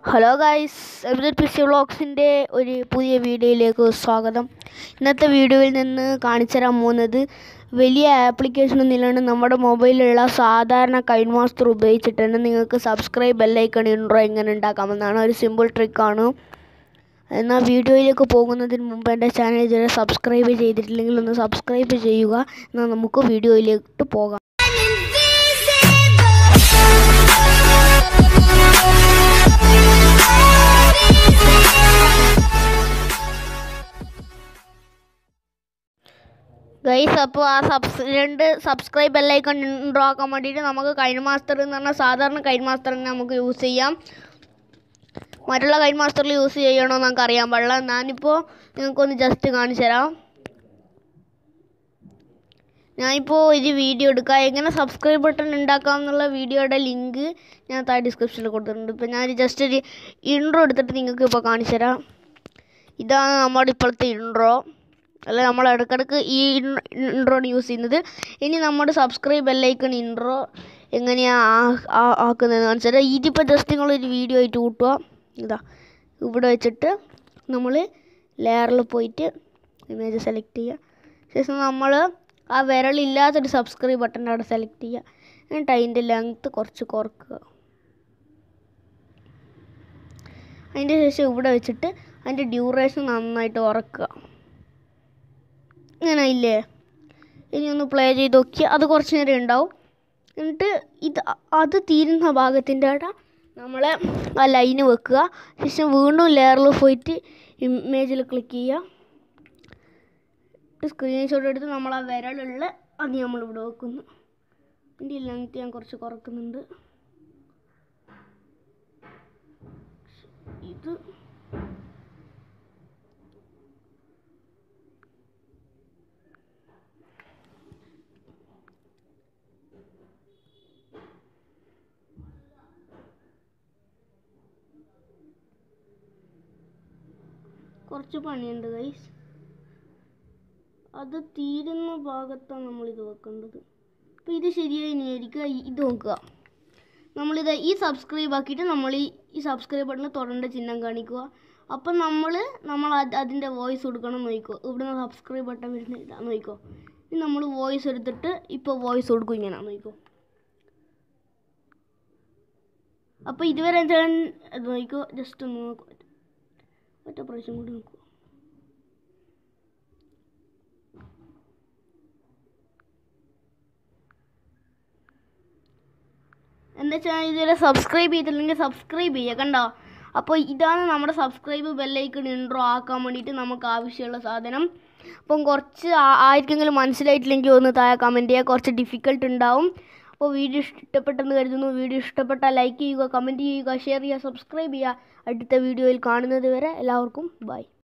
Hello guys, everybody PC വ്ളോഗ്സിൻ്റെ ഒരു പുതിയ വീഡിയോയിലേക്ക് സ്വാഗതം. ഇന്നത്തെ വീഡിയോയിൽ നിന്ന് കാണിച്ചു തരാൻ പോകുന്നത് വലിയ ആപ്ലിക്കേഷനൊന്നും ഇല്ലാണ്ട് നമ്മുടെ മൊബൈലിലുള്ള സാധാരണ കൈൻമാസ്റ്റർ ഉപയോഗിച്ചിട്ട് തന്നെ നിങ്ങൾക്ക് സബ്സ്ക്രൈബ് ബെല്ലൈക്കൺ ഇൻട്രോ എങ്ങനെ ഉണ്ടാക്കാമെന്നാണ്. ഒരു സിമ്പിൾ ട്രിക്കാണ്. എന്നാൽ വീഡിയോയിലേക്ക് പോകുന്നതിന് മുമ്പ് എൻ്റെ ചാനൽ ഇതുവരെ സബ്സ്ക്രൈബ് ചെയ്തിട്ടില്ലെങ്കിൽ ഒന്ന് സബ്സ്ക്രൈബ് ചെയ്യുക. എന്നാൽ നമുക്ക് വീഡിയോയിലേക്ക് പോകാം. ഗൈസ്, അപ്പോൾ രണ്ട് സബ്സ്ക്രൈബ് ബെല്ലൈക്കൺ ഇൻട്രോ ആക്കാൻ വേണ്ടിയിട്ട് നമുക്ക് കൈൻമാസ്റ്റർ എന്ന് പറഞ്ഞാൽ സാധാരണ കൈൻമാസ്റ്ററിനെ നമുക്ക് യൂസ് ചെയ്യാം. മറ്റുള്ള കൈൻമാസ്റ്ററിൽ യൂസ് ചെയ്യണമെന്ന് നമുക്ക് അറിയാൻ പാടില്ല. ഞാനിപ്പോൾ നിങ്ങൾക്കൊന്ന് ജസ്റ്റ് കാണിച്ചു തരാം. ഞാനിപ്പോൾ ഒരു വീഡിയോ എടുക്കാം, എങ്ങനെ സബ്സ്ക്രൈബ് ബട്ടൺ ഉണ്ടാക്കാം എന്നുള്ള വീഡിയോയുടെ ലിങ്ക് ഞാൻ താഴെ ഡിസ്ക്രിപ്ഷനിൽ കൊടുത്തിട്ടുണ്ട്. ഇപ്പോൾ ഞാൻ ജസ്റ്റ് ഒരു ഇൻട്രോ എടുത്തിട്ട് നിങ്ങൾക്ക് ഇപ്പോൾ കാണിച്ചു തരാം. ഇതാണ് നമ്മുടെ ഇപ്പോഴത്തെ ഇൻട്രോ. അല്ല, നമ്മൾ ഇടയ്ക്കിടയ്ക്ക് ഈ ഇൻട്രോണ് യൂസ് ചെയ്യുന്നത്. ഇനി നമ്മുടെ സബ്സ്ക്രൈബ് ബെല്ലൈക്കൺ ഇൻട്രോ എങ്ങനെയാണ് ആക്കുന്നതെന്ന് കാണിച്ചാൽ, ഇതിപ്പോൾ ജസ്റ്റ് നിങ്ങളൊരു വീഡിയോ ആയിട്ട് കൂട്ടുക. ഇതാ ഇവിടെ വെച്ചിട്ട് നമ്മൾ ലെയറിൽ പോയിട്ട് ഇമേജ് സെലക്ട് ചെയ്യുക. ശേഷം നമ്മൾ ആ വിരലില്ലാത്തൊരു സബ്സ്ക്രൈബ് ബട്ടൺ അവിടെ സെലക്ട് ചെയ്യുക. എന്നിട്ട് അതിൻ്റെ ലെങ്ത്ത് കുറച്ച് കുറക്കുക. അതിൻ്റെ ശേഷം ഇവിടെ വെച്ചിട്ട് അതിൻ്റെ ഡ്യൂറേഷൻ നന്നായിട്ട് കുറക്കുക. ഇങ്ങനെ ഇല്ലേ? ഇനി ഒന്ന് പ്ലേ ചെയ്ത് നോക്കി, അത് കുറച്ച് നേരം ഉണ്ടാവും. എന്നിട്ട് അത് തീരുന്ന ഭാഗത്തിൻ്റെ അവിടെ നമ്മൾ ആ ലൈന് വെക്കുക. ശേഷം വീണ്ടും ലെയറിൽ പോയിട്ട് ഇമേജിൽ ക്ലിക്ക് ചെയ്യുക. സ്ക്രീൻഷോട്ട് എടുത്ത് നമ്മൾ ആ വിരലുള്ള അത് നമ്മളിവിടെ വെക്കുന്നു. ഇതിൻ്റെ ലെങ്ത്ത് ഞാൻ കുറച്ച് കുറക്കുന്നുണ്ട്. ഇത് കുറച്ച് പണിയുണ്ട് ഗൈസ്. അത് തീരുന്ന ഭാഗത്താണ് നമ്മളിത് വെക്കേണ്ടത്. അപ്പോൾ ഇത് ശരിയായി ഇനിയായിരിക്കുക. ഇത് നോക്കുക, നമ്മളിത് ഈ സബ്സ്ക്രൈബ് ആക്കിയിട്ട് നമ്മൾ ഈ സബ്സ്ക്രൈബ് ബട്ടണിൽ തൊടേണ്ട ചിഹ്നം കാണിക്കുക. അപ്പം നമ്മൾ അതിൻ്റെ വോയിസ് കൊടുക്കണം നോക്കിക്കോ. ഇവിടുന്ന് സബ്സ്ക്രൈബ് ബട്ടൺ വരുന്ന ഇതാണ് നോക്കിക്കോ. ഇനി നമ്മൾ വോയിസ് എടുത്തിട്ട് ഇപ്പോൾ വോയിസ് കൊടുക്കും. ഇങ്ങനെയാണ് നോക്കിക്കോ. അപ്പോൾ ഇതുവരെ ഞാൻ നോക്കിക്കോ, ജസ്റ്റ് ഒന്ന് നോക്കുക. ഒറ്റ പ്രാവശ്യം കൂടി നോക്കുക. എന്താ വെച്ചാൽ ഇതുവരെ സബ്സ്ക്രൈബ് ചെയ്തില്ലെങ്കിൽ സബ്സ്ക്രൈബ് ചെയ്യുക. കണ്ടോ? അപ്പോൾ ഇതാണ് നമ്മുടെ സബ്സ്ക്രൈബ് ബെല്ലൈക്കൺ ഇൻട്രോ ആക്കാൻ വേണ്ടിയിട്ട് നമുക്ക് ആവശ്യമുള്ള സാധനം. അപ്പം കുറച്ച് ആർക്കെങ്കിലും മനസ്സിലായിട്ടില്ലെങ്കിൽ ഒന്ന് താഴെ കമൻറ്റ് ചെയ്യുക. കുറച്ച് ഡിഫിക്കൽട്ട് ഉണ്ടാവും. അപ്പോൾ വീഡിയോ ഇഷ്ടപ്പെട്ടെന്ന് കരുതുന്നു. വീഡിയോ ഇഷ്ടപ്പെട്ടാൽ ലൈക്ക് ചെയ്യുക, കമൻറ്റ് ചെയ്യുക, ഷെയർ ചെയ്യുക, സബ്സ്ക്രൈബ് ചെയ്യുക. അടുത്ത വീഡിയോയിൽ കാണുന്നത് വരെ എല്ലാവർക്കും ബൈ.